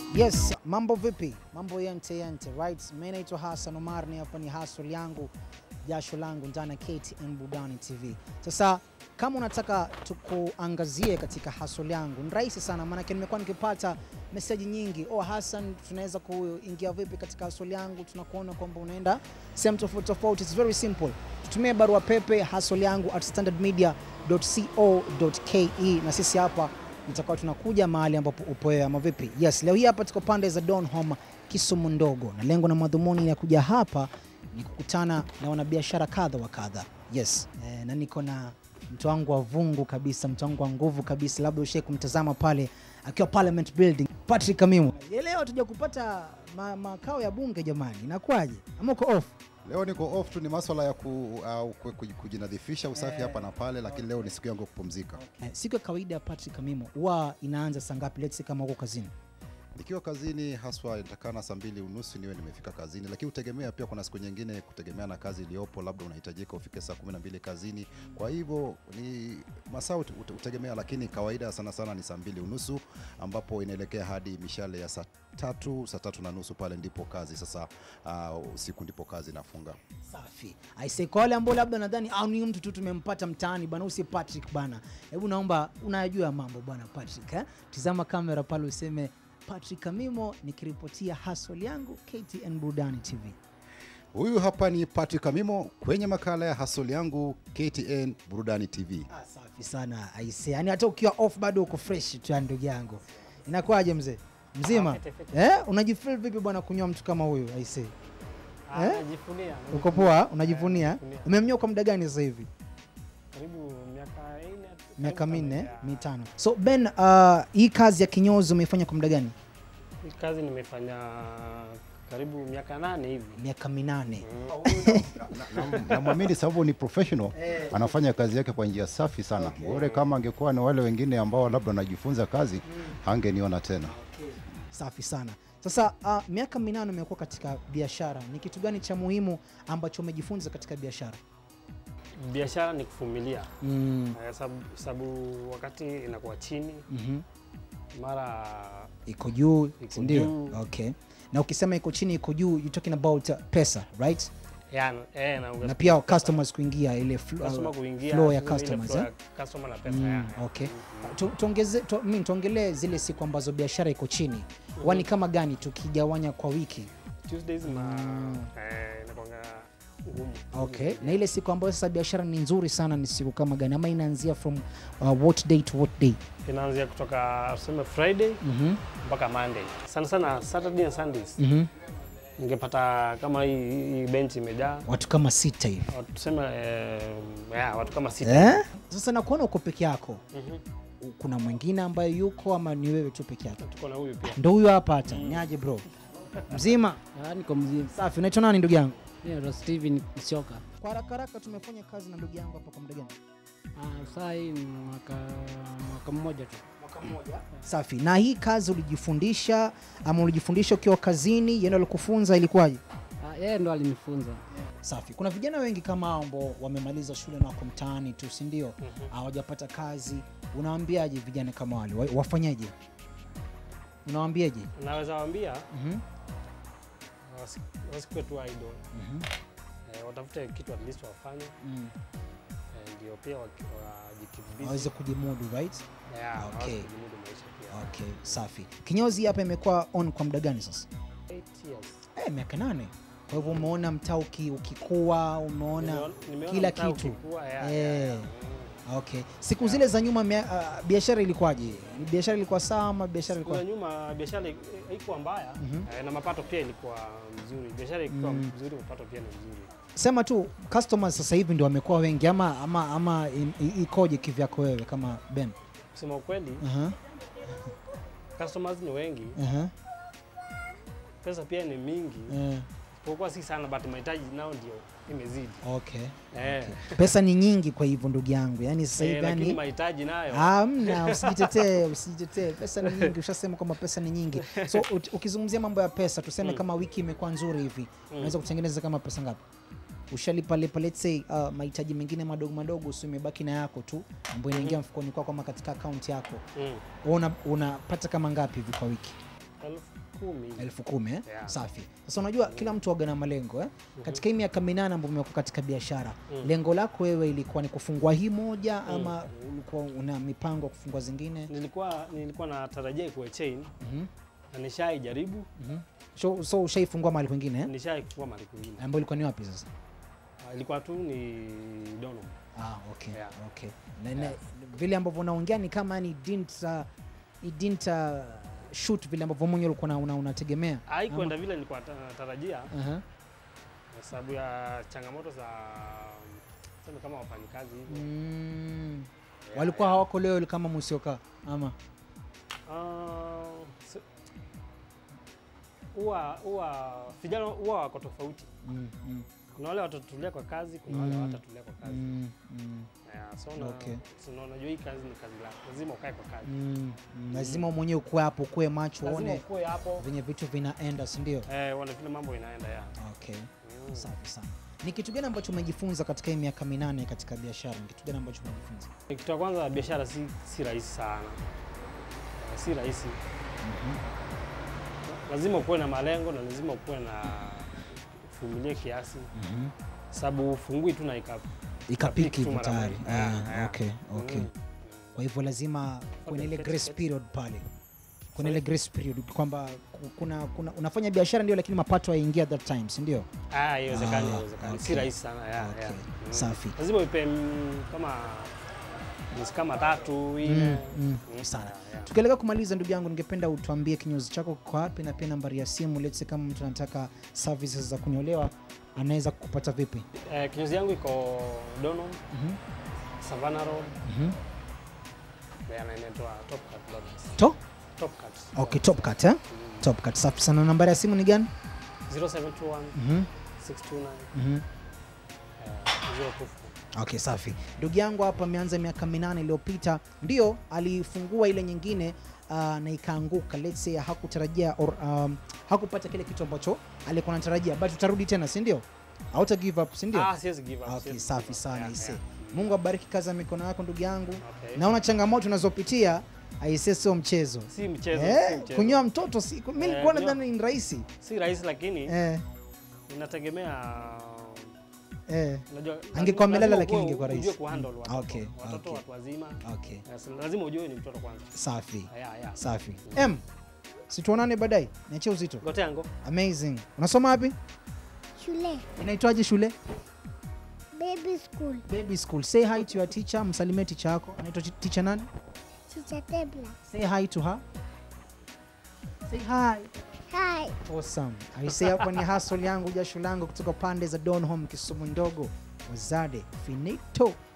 Yes, mambo vipi? Mambo yente, right? Mimi naitwa Hassan Omar, ni hapa ni Hassleyangu, jasho langu ndani ya KTN Burudani TV. Sasa kama unataka tukuangazie katika Hassleyangu, ni rahisi sana maana nimekuwa nikipata message nyingi. Oh Hassan, tunaweza kuingia vipi katika Hassleyangu? Tunakuona kwamba unaenda sehemu tofauti. It's very simple. Tutumie barua pepe hassleyangu@standardmedia.co.ke na sisi hapa nitakuwa tunakuja mahali ambapo upo wewe ama vipi? Yes, leo hii hapa tuko pande za Donholm, Kisumu ndogo. Na lengo na madhumuni ya kuja hapa ni kukutana na wanabiashara kadha wa kadha. Yes, na niko na mtu wangu wa vungu kabisa, mtu wangu wa nguvu kabisa. Labda ushe kumtazama pale akiwa Parliament Building, Patrick Amimo. Leo tuje kupata makao ya bunge jamani. Inakuaje? Ama uko off? Leo niko off tu, ni masuala ya kujinadhifisha usafi hapa na pale, lakini leo ni siku yangu kupumzika. Siku ya kawaida Patrick Amimo huwa inaanza saa ngapi? Let's say kama uko kazini. Nikiwa kazini haswa nitakana saa 2:30 niwe nimefika kazini, lakini utegemea pia kuna siku nyingine kutegemea na kazi iliyopo, labda unahitajika ufike saa 12 kazini. Kwa hivyo ni masaa utegemea, lakini kawaida sana ni saa 2:30 ambapo inaelekea hadi mishale ya saa 3:30 pale ndipo kazi sasa usiku ndipo kazi nafunga. Safi. I say kwa wale ambao labda nadhani ni mtu tu tumempata mtaani bana, usi Patrick bana. Hebu naomba unajua mambo bwana Patrick, Tizama kamera pale useme Patrick Amimo nikiripotia Hassleyangu KTN Burudani TV. Huyu hapa ni Patrick Amimo kwenye makala ya Hassleyangu KTN Burudani TV. Safi sana. I say yani hata ukiwa off bado uko fresh tu ndugu yangu. Inakuaje mzee? Mzima? Unajifeel vipi bwana kunywa mtu kama huyu? I say. Najivunia. Uko poa? Unajivunia? Umemnyoa kwa muda gani sasa hivi? Karibu miaka 4, 5. So Ben, hii kazi ya kinyozi umeifanya kwa muda gani? Hii kazi nimefanya karibu miaka 8 hivi. Miaka 8. Na muamini sababu ni professional, anafanya kazi yake kwa njia safi sana. Bora kama angekuwa na wale wengine ambao labda wanajifunza kazi, hangeniona tena. Safi sana. Sasa miaka 8 umekuwa katika biashara. Ni kitu gani cha muhimu ambacho umejifunza katika biashara? Biashara ni kuvumilia. Sababu wakati inakuwa chini, mara iko juu, ndio. Okay. Na ukisema iko chini iko juu, you talking about pesa, right? Na pia customers kuingia ile flow ya customers, customer na pesa. Okay. Tuongelee zile siku ambazo biashara iko chini. Wani kama gani tukigawanya kwa wiki? Tuesdays inakuanga ngumu. Okay. Na ile siku ambayo sasa biashara ni nzuri sana ni siku kama gani? Ama inaanzia from what day to what day? Inaanzia kutoka tuseme Friday mpaka Monday. Sana Saturday and Sundays. Ningepata kama hii bench imejaa watu kama 6 hivi. Tuseme watu kama 6. Sasa nakuona uko peke yako. Kuna mwingine ambaye yuko ama ni wewe tu peke yako? Tuko na huyu pia. Ndio huyu hapa hata. Niaje bro? Mzima? Niko mzima. Safi. Unaitwa nani ndugu yangu? Mimi Steven Sioka. Kwa haraka tumefanya kazi na ndugu yangu hapa kwa muda gani? Sasa hii mwaka mmoja tu. Mwaka mmoja? Safi. Na hii kazi ulijifundisha ama ulijifundisha ukiwa kazini? Yeye ndo alikufunza, ilikuwaje? Yeye ndo alinifunza. Safi. Kuna vijana wengi kama ambao wamemaliza shule na wako mtaani tu, si ndio? Hawajapata kazi. Unawaambiaje vijana kama wale? Wafanyaje? Unawaambiaje? Naweza waambia wasikwe tu idol. Watafute kitu at least wafanye. Ndio pia wajikimbize. Waweze kujimudu, right? Okay. Kujimudu maisha pia. Okay, safi. Kinyozi hapa imekuwa on kwa muda gani sasa? 8 years. Miaka 8. Kwa hivyo umeona mtaa ukikua, umeona kila kitu. Okay. Siku zile za nyuma biashara ilikuwaje? Biashara ilikuwa sawa ama biashara ilikuwa? Siku za nyuma biashara haikuwa mbaya, na mapato pia ilikuwa mzuri. Biashara ilikuwa mzuri, mapato pia ni mzuri. Sema tu customers sasa hivi ndio wamekuwa wengi ama ikoje kivyako wewe kama Ben? Kusema ukweli, customers ni wengi. Pesa pia ni mingi. Kwa si sana but mahitaji nao ndio imezidi. Okay. Pesa ni nyingi kwa hivyo ndugu yangu. Yaani sasa hivi lakini mahitaji nayo. Hamna, usijitetee. Pesa ni nyingi, ushasema kwamba pesa ni nyingi. So ukizungumzia mambo ya pesa, tuseme kama wiki imekuwa nzuri hivi, unaweza kutengeneza kama pesa ngapi? Ushalipa let's say mahitaji mengine madogo sio imebaki na yako tu ambayo inaingia mfukoni kwako kama katika account yako. Unapata kama ngapi hivi kwa wiki? 10,000. 10,000 eh? Yeah. Safi. Sasa unajua kila mtu huwa na malengo eh? Katika hii miaka 8 ambayo umekuwa katika biashara, lengo lako wewe ilikuwa ni kufungua hii moja ama ulikuwa una mipango ya kufungua zingine? Nilikuwa natarajia kuwe chain. Na nishaijaribu. So ushaifungua mahali kwingine eh? Nishaifungua mahali kwingine. Ambayo ilikuwa ni wapi sasa? Ilikuwa tu ni Dono. Okay. Yeah. Okay. Na vile ambavyo unaongea ni kama ni didn't shoot vile ambavyo mwenyewe ulikuwa unategemea. Haikwenda vile nilikuwa natarajia. Kwa sababu ya changamoto za sema kama wafanyikazi hivyo. Walikuwa hawako leo kama Musioka ama vijana wako tofauti. Kuna wale watatulia kwa kazi, kuna wale watatulia kwa kazi. So unajua hii kazi ni kazi lako. Lazima ukae kwa kazi. Lazima mwenyewe ukue hapo, ukue macho, uone hapo venye vitu vinaenda, si ndio? Uone vile mambo inaenda ya. Okay. Safi sana. Ni kitu gani ambacho umejifunza katika hii miaka 8 katika biashara? Ni kitu gani ambacho umejifunza? Kitu cha kwanza, biashara si rahisi sana. Si rahisi. Lazima ukuwe na malengo na lazima ukuwe na vumilia kiasi. Sababu fungui tu na ikapiki tayari. Okay. Kwa hivyo lazima kuna ile grace period pale. Kuna ile grace period kwamba kuna unafanya biashara ndio, lakini mapato yaingia that time, si ndio? Haiwezekani. Si rahisi sana. Safi. Lazima uipe kama 3 4 sana. Tukielekea kumaliza, ndugu yangu, ningependa utuambie kinyozi chako kwa wapi na pia nambari ya simu. Let's say kama mtu anataka services za kunyolewa anaweza kukupata vipi? Kinyozi yangu iko Dono, Savannah Road. Inaitwa Top Cut. Top Cut. Okay, Top Cut eh? Top Cut. Safi sana. Nambari ya simu ni gani? 0721 629 024. Okay, safi. Ndugu yangu hapa ameanza miaka 8 iliyopita, ndio alifungua ile nyingine na ikaanguka. Let's say hakutarajia hakupata kile kitu ambacho alikuwa anatarajia, but utarudi tena, si ndio? Hauta give up, si ndio? Siwezi give up. Okay, safi sana ise. Mungu abariki kazi ya mikono yako ndugu yangu. Naona changamoto unazopitia aise sio mchezo. Si mchezo. Kunyoa mtoto mimi nilikuwa nadhani ni rahisi. Si rahisi, lakini inategemea angekuwa amelala lakini ingekuwa rahisi. Unajua kuhandle watoto. Watoto watu wazima. Lazima ujue ni mtoto kwanza. Safi. Safi. Situonane baadaye. Niachie uzito. Gote yangu. Amazing. Unasoma wapi? Shule. Inaitwaje shule? Baby school. Baby school. Say hi to your teacher. Msalimie teacher yako. Anaitwa teacher nani? Teacher Tebla. Say hi to her. Say hi. Hi. Awesome. Aisee, hapa ni Hassleyangu, jasho langu kutoka pande za Donholm, Kisumu ndogo. Wazade finito.